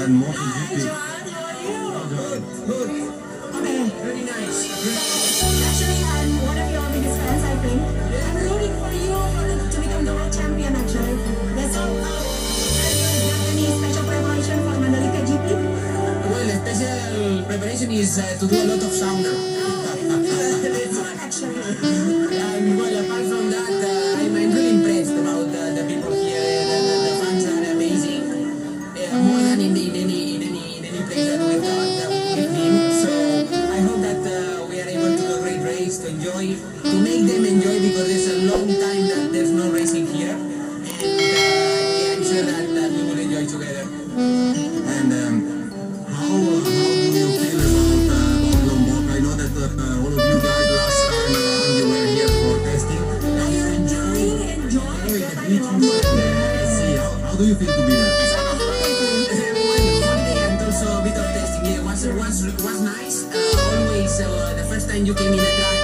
and MotoGP. Hi, Joan. How are you? Good. Okay. Very nice. Actually, I'm one of your biggest fans, I think. I'm rooting for you to become the world champion, actually. That's all. Have you got any special preparation for Mandalika GP? Well, special preparation is to do a lot of sauna. That's what, actually. Well, apart from that, I'm really impressed about the people here. The fans are amazing. More than in any place that we've been. So I hope that we are able to do a great race, to make them enjoy, because there's a long time that there's no racing here, and yeah, I'm sure that we will enjoy together. And how do you feel about Lombok? I know that all of you guys last time around you were here for testing. Are you enjoying the beach? How do you feel to be there? Holiday and also a bit of testing. Yeah, was nice. Always the first time you came in a drive.